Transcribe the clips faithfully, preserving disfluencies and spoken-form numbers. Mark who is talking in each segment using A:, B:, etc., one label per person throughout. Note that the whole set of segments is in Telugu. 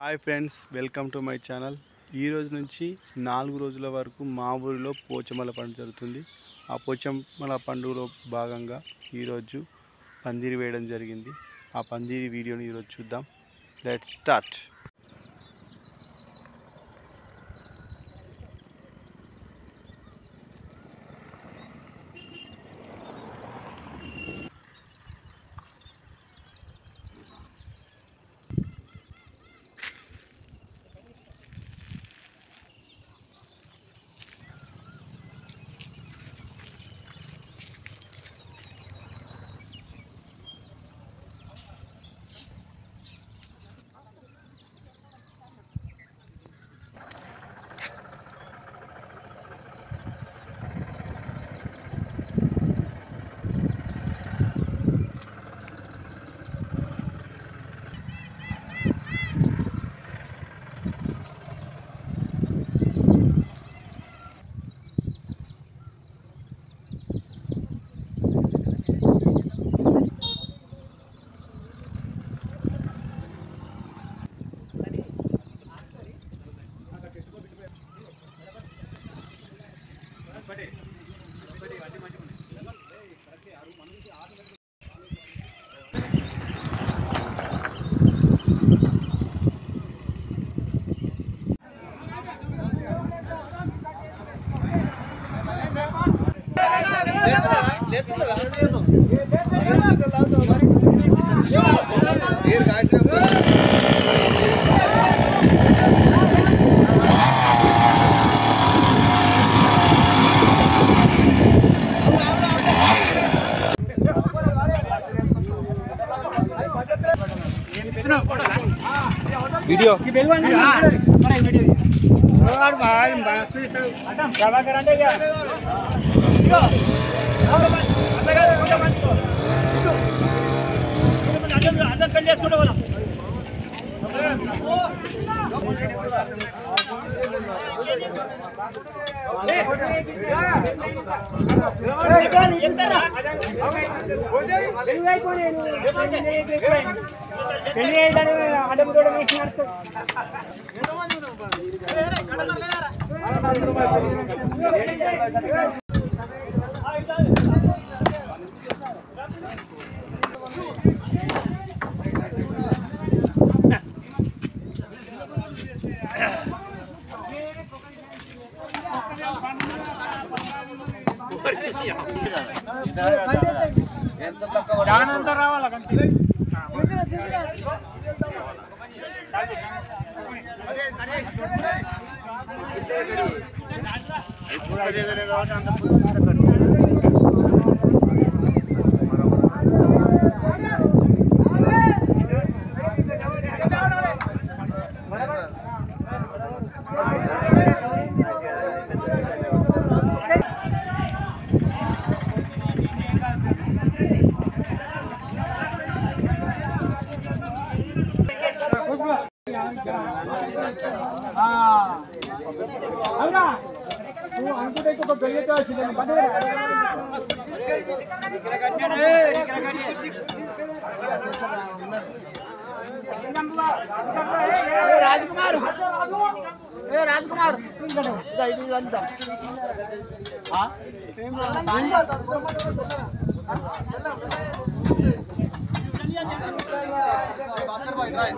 A: Hi friends, welcome to my channel. ఈ రోజు నుంచి నాలుగు రోజుల వరకు మా ఊరిలో పోచమ్మల పండుగ జరుగుతుంది. ఆ పోచమ్మల పండుగలో భాగంగా ఈరోజు పందిరి వేయడం జరిగింది. ఆ పందిరి వీడియోని ఈరోజు చూద్దాం. Let's start. वीडियो की बेलवा नहीं हां बड़ा वीडियो और भाई मस्त दवा करांगे क्या यो अंदर अंदर मत को अंदर अंदर कर ले छोड़ो वाला
B: ఎంత తక్కువ దానంత రావాల కంటి దిగురా దిగురా అదే కడే ఇప్పుడు దేదనే కాబట్టి అంత పుట్ట కట్టు అవునా నువ్వు అనుకుంటే ఒక బెల్లెట్ వచ్చింది ఇక్కడ కట్టాడే ఇక్కడ కట్టి రాజకుమార్ ఏ రాజకుమార్ ఇదా ఇది అంతా ఆ ఏం భాస్కర్ భాई డ్రైవ్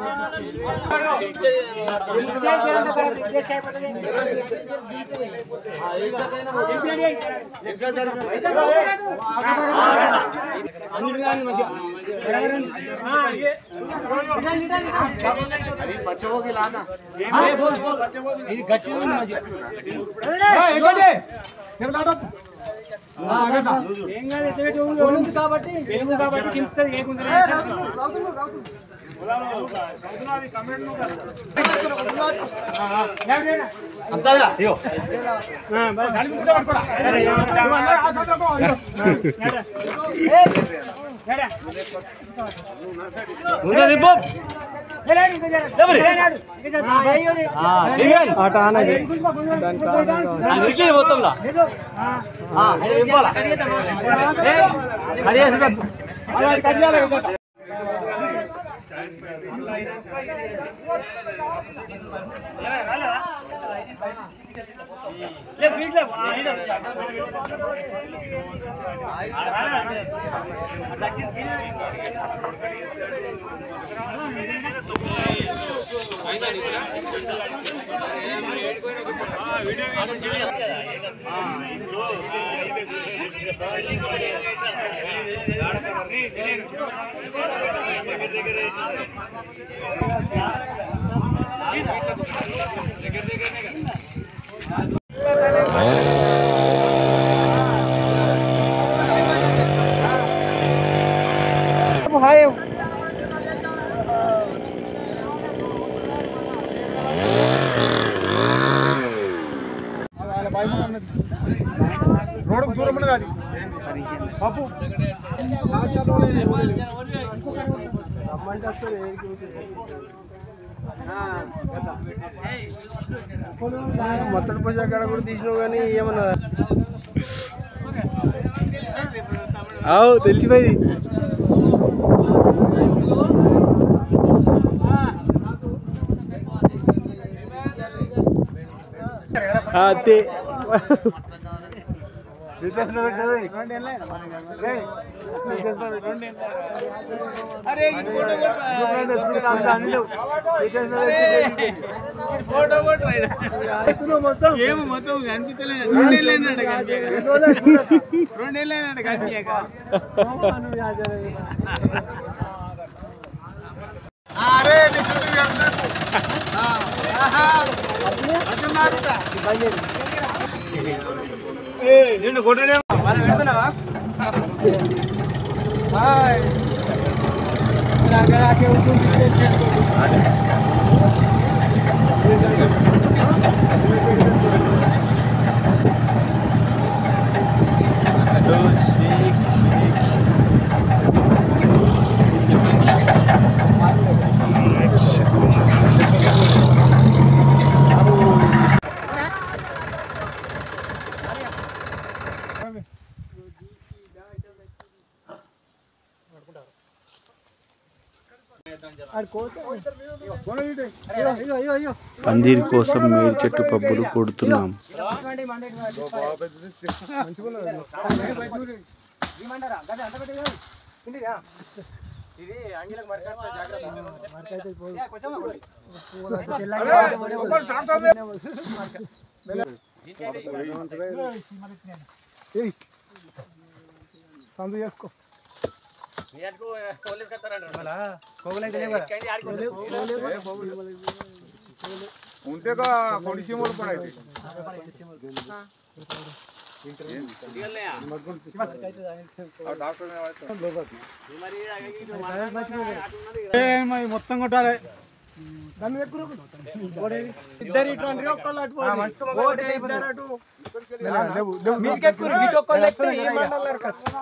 B: అది పచ్చవోగి లానా ఇది గట్టి ఉంది మంచిగా ఎగడే నిలబడ ఆ అగట ఏం గాని ఎట్లా ఉంది కాబట్టి వెలుగు కాబట్టి కింస్తది ఏకుంది రావుతులు రావుతులు రావుతులు కమెంట్ ను అంతదా అయ్యో ఆ బస్ గాలి కూర్చో పట్టుకోరా అరే అందరూ ఆ సైడ్లో ఏ ఏడా ముందు దింపు ఏలే ఇంకా జర దబరి ఇంకా జర అయ్యో ఆ దిగల్ ఆట ఆనది దాని కారణం అందుకే మొత్తంలా ఆ ఆ దింపాలా ఏ హరియాస అలా కడియాల కదా రోడ్డుకు దూరం ఉన్నది అది బాబు మొత్తడి పూజ కాడ కూడా తీసినావు కానీ ఏమన్నా
A: అవు తెలిసిపోయింది. అదే
B: మొత్తం ఏమో మొత్తం కనిపించలేదు. రెండేళ్ళ కనిపించక అరే నిన్ను కొట్టలేమా పెడుతున్నావా?
A: పందిరి కోసం మేడి చెట్టు పబ్బులు కొడుతున్నాం.
B: చేసుకో ఉంటే పొడిసి పడైతే మొత్తం కొట్టాలి. ఇద్దరు ఇటు ఒక్కళ్ళు అటు ఏమన్నారు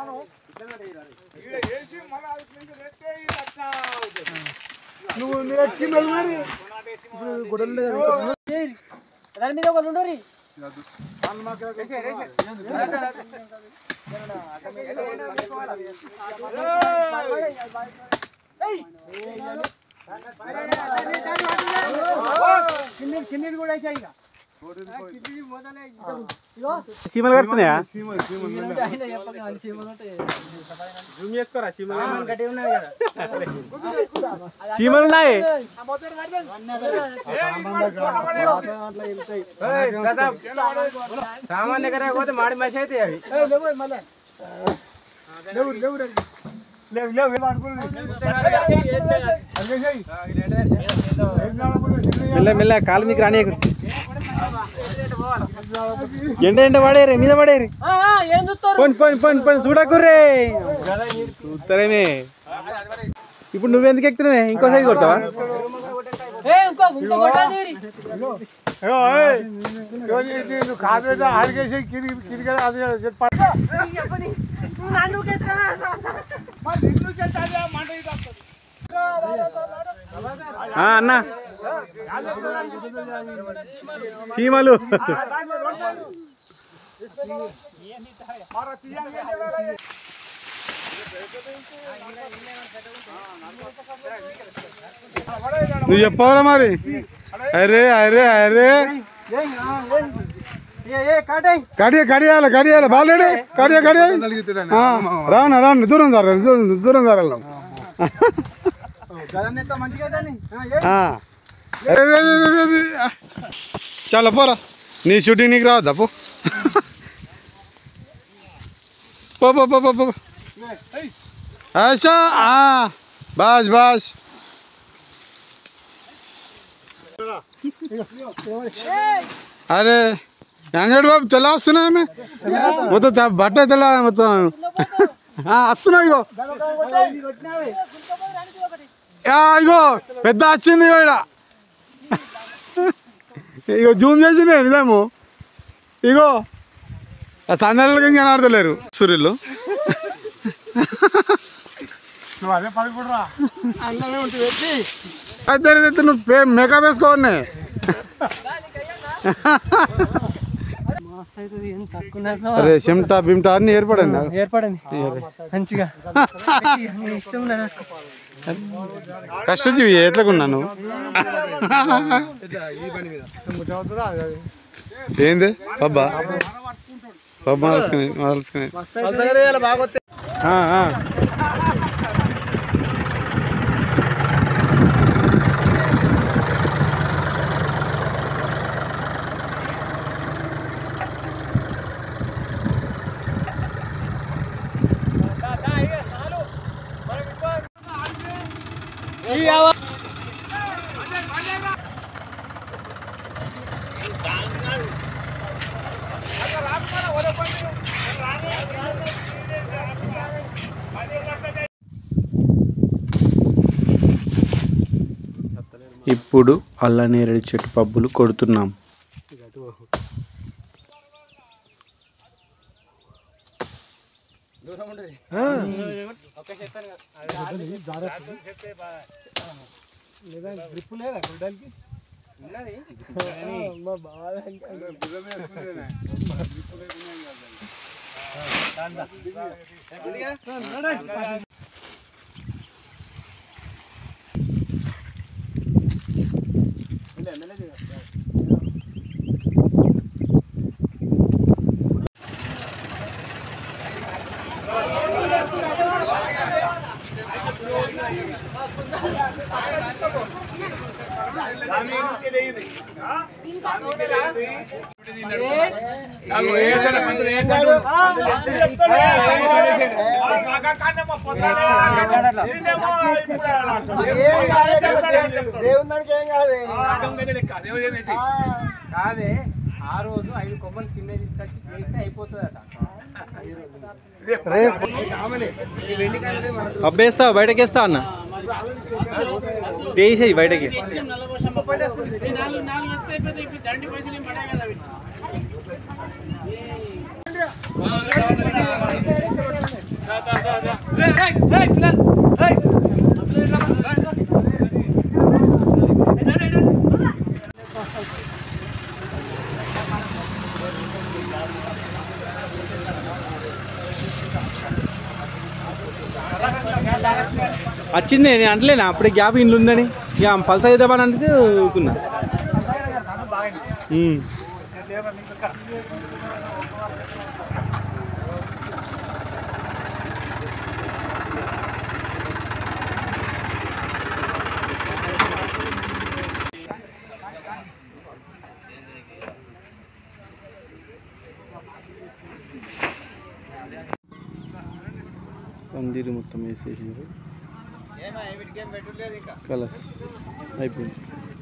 B: నువ్వు నేర్చి మరి గొడవలు దాని మీద ఒకళ్ళు ఉండరు. కింది కూడా అయితే ఇక
A: చీమలు కడుతున్నాయా? చీమలు ఉన్నాయి.
B: సామాన్య దగ్గర పోతే మాడి మసి అయితే అవి లేవు లేవు లేవు లేవు
A: మెల్ల మెల్ల కాలు మీకు రాని ఎండ ఎండ పడేరే మీద పడేరి పోని పోని పోని పోని చూడకుర్రే చూస్తారేమే. ఇప్పుడు నువ్వెందుకు ఎక్కుతున్నావే? ఇంకోసారి కొడతావా?
B: కాదు ఆడికేసి కిరిగి కిరిగి
A: అన్నా చీమలు నువ్వు చెప్పవరా మరి. అరే అరే అరే కడియ కడియాలి కడియాలి బాలేడు కడియ కడియ రావునా రాను దూరం దారా దూరం దారాలు చాలా పోరా నీ షూటింగ్ నీకు రావద్దా పో పో పో పో పో ఆశా బస్ బస్ అరే అంగడి బాబు తెల్ల వస్తున్నాయి మొత్తం బట్ట తెల్ల మొత్తం వస్తున్నా ఇగో ఇగో పెద్ద వచ్చింది ఇగో ఇక్కడ ఇగో జూమ్ చేసింది నిజాము ఇగో సందర్భంగా ఇంకా ఆడతలేరు సూర్యులు అయితే నువ్వు మేకప్ వేసుకోవాలి అరే చెమటా బిమ్టా అన్ని ఏర్పడండి
B: ఏర్పడండి మంచిగా ఇష్టం
A: కష్టజీవి ఎట్లకున్నాను ఏంది పబ్బా పబ్బ మలుసుకుని మలుసుకుని ఇప్పుడు అల్లనేరేడు చెట్టు పబ్బులు కొడుతున్నాం.
B: కాదే ఆ రోజు ఐదు కొమ్మలు కింద తీసుకొచ్చి చేస్తే అయిపోతుందట. అబ్బేస్తావు బయటకేస్తా అన్న వేసేయి బయటకి. వచ్చింది నేను అంటలేనా అప్పుడే గ్యాప్ ఇండ్లు ఉందని ఇక పల్స అవుతామని అంటే ఊరుకున్నా. పందిరి మొత్తం వేసేసారు. కలర్స్ అయిపోయింది.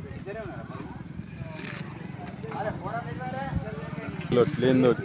B: లేనిదోటి